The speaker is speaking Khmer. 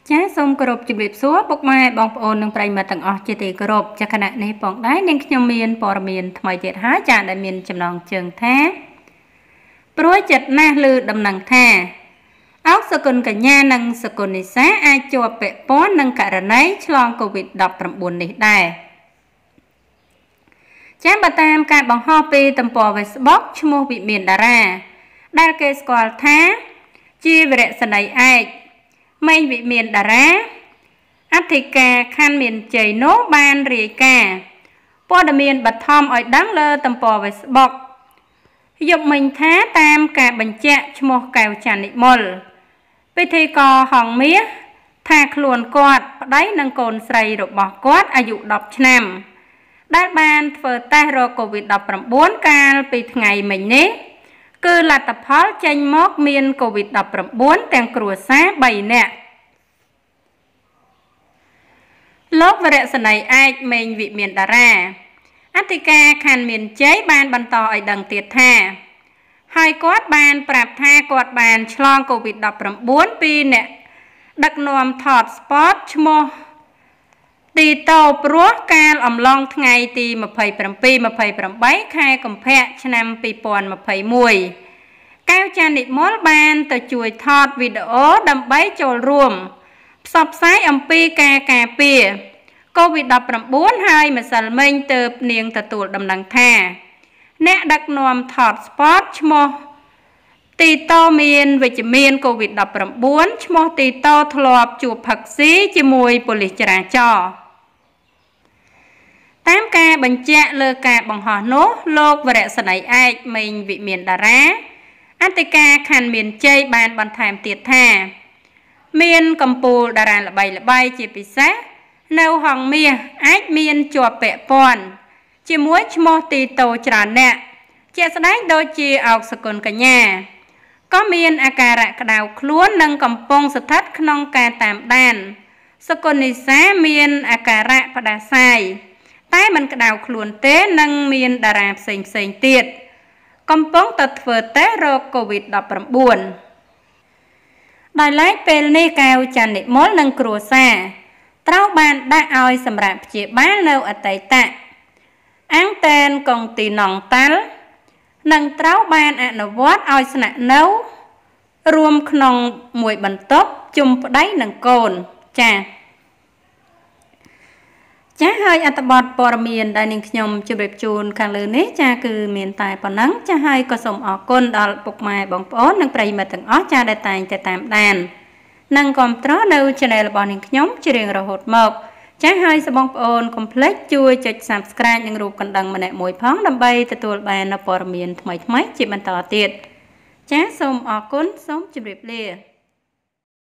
ចាសូមគោរពជម្រាបសួរពុកម៉ែបងប្អូននិងប្រិយមិត្តទាំងអស់ជាទីគោរពចាគណៈនេះផងដែរនាងខ្ញុំមានព័ត៌មានថ្មីទៀតហើយចាដែលមានចំណងជើងថាព្រួយចិត្តណាស់លើដំណឹងថាអោកសកុនកញ្ញានិងសកុននិសាអាចជាប់ពាក់ព័ន្ធនឹងករណីឆ្លង COVID-19 នេះដែរចាបើតាមការបង្ហោះពីទំព័រ Facebook ឈ្មោះវិមានតារាដែលគេស្គាល់ថាជាវីរៈសេនីយ៍ឯកម៉េងវិមានតារាអធិការខណ្ឌមានជ័យនោះបានរាយការណ៍ព័ត៌មានបឋមឲ្យដឹងលើទំព័រ Facebook យប់មិញថាតាមការបញ្ជាក់ឈ្មោះកែវច័ន្ទនិមលពិធីករហងមាសថាខ្លួនគាត់ប្តីនិងកូនស្រីរបស់គាត់អាយុ10ឆ្នាំដែលបានធ្វើតេស្តរក COVID-19 កាលពីថ្ងៃមិញនេះគឺលទ្ធផលចេញមកមាន COVID-19 ទាំងគ្រួសារ3នាក់លោកវរៈសេនីយ៍ឯកម៉េងវិមានតារាអធិការខណ្ឌមានជ័យបានបន្តឲ្យដឹងទៀតថាហើយគាត់បានប្រាប់ថាគាត់បានឆ្លង COVID-19 ពីអ្នកដឹកនាំថតស្ពតឈ្មោះទីតោព្រោះកាលអំឡុងថ្ងៃទី27-28 ខែកុម្ភៈឆ្នាំ2021កែវច័ន្ទនិមលបានទៅជួយថតវីដេអូដើម្បីចូលរួមផ្សព្វផ្សាយអំពីការការពារ COVID-19 ហើយម្សិលមិញទើបនាងទទួលដំណឹងថាអ្នកដឹកនាំថតស្ពតឈ្មោះទីតោមានវិជ្ជមាន COVID-19 ឈ្មោះទីតោធ្លាប់ជួបផឹកស៊ីជាមួយប៉ូលីសចរាចរណ៍តាមការបញ្ជាក់លើការបង្ហោះនោះលោកវរៈសេនីយ៍ឯកម៉េងវិមានតារាអធិការខណ្ឌមានជ័យបានបន្ថែមទៀតថាមានកម្ពុជាតារាល្បីៗជាពិសេសនៅហងមាសអាចមានជាប់ពាក់ព័ន្ធជាមួយឈ្មោះទីតោច្រើនអ្នកជាក់ស្ដែងដូចជាអោកសកុនកញ្ញាក៏មានអាការៈក្តៅខ្លួននិងកំពុងស្ថិតក្នុងការតាមដានសកុននិសាមានអាការៈផ្ដាសាយតែមិនក្តៅខ្លួនទេនិងមានតារាផ្សេងទៀតកំពុងតែធ្វើតេស្តរក COVID-19 ដោយឡែកពេលនេះកែវច័ន្ទនិមលនិងគ្រួសារត្រូវបានដាក់ឲ្យសម្រាប់ព្យាបាលនៅអតីតអាងតែនកុងទីណង់តាល់និងត្រូវបានអនុវត្តឲ្យស្នាក់នៅរួមក្នុងមួយបន្ទប់ជុំប្តីនិងកូនចាហើយអត្ថបទព័ត៌មានដែលនាងខ្ញុំជម្រាបជូនខាងលើនេះចាគឺមានតែប៉ុណ្ណឹងចាហើយក៏សូមអរគុណដល់ពុកម៉ែបងប្អូននិងប្រិយមិត្តទាំងអស់ចាដែលតែងតែតាមដាននិងគាំទ្រនៅ Channel របស់នាងខ្ញុំជារៀងរហូតមកចាហើយសូមបងប្អូនកុំភ្លេចជួយចុច Subscribe និងរូបកណ្ដឹងម្នាក់មួយផងដើម្បីទទួលបាននូវព័ត៌មានថ្មីៗជាបន្តទៀតចាសូមអរគុណសូមជម្រាបលា